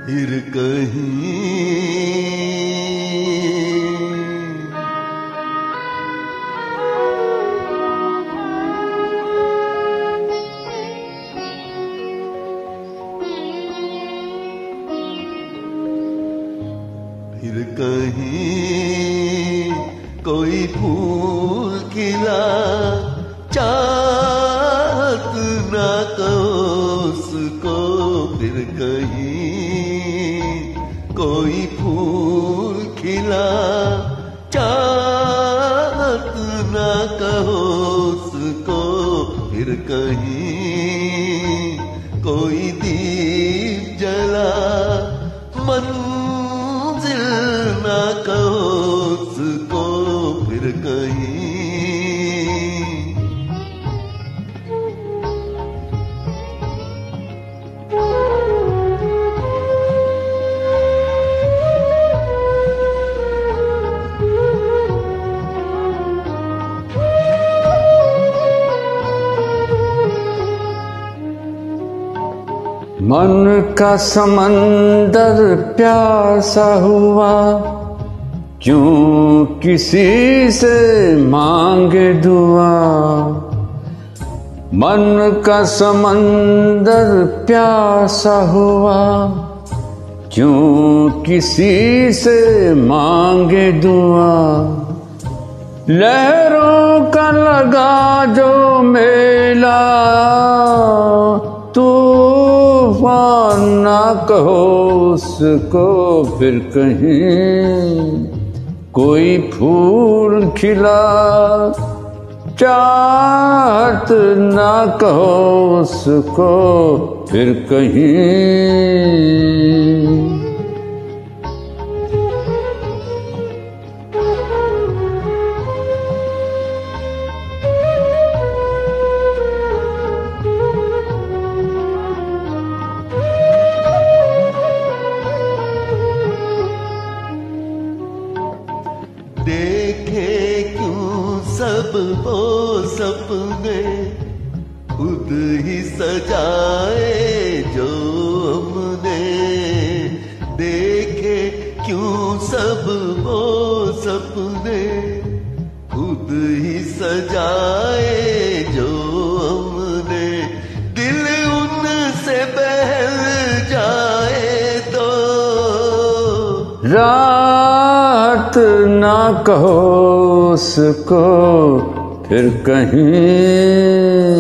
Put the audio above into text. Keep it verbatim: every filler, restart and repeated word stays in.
फिर कहीं फिर कहीं कोई फूल खिला, चाहत ना कहो उसको। फिर कहीं कोई फूल खिला, चाहत ना कहो उसको। फिर कहीं कोई दीप जला, मंजिल ना कहो उसको। फिर कहीं मन का समंदर प्यासा हुआ, क्यों किसी से मांगे दुआ। मन का समंदर प्यासा हुआ, क्यों किसी से मांगे दुआ। लहरों का लगा जो मेला, तूफान ना कहो उसको। फिर कहीं कोई फूल खिला, चाहत ना कहो उसको। फिर कहीं देखे क्यों सब वो सपने, खुद ही सजाए जो हमने। देखे क्यों सब वो सपने, खुद ही सजाए जो हमने। दिल उनसे बहल जाए तो रात ना कहो उसको। फिर कहीं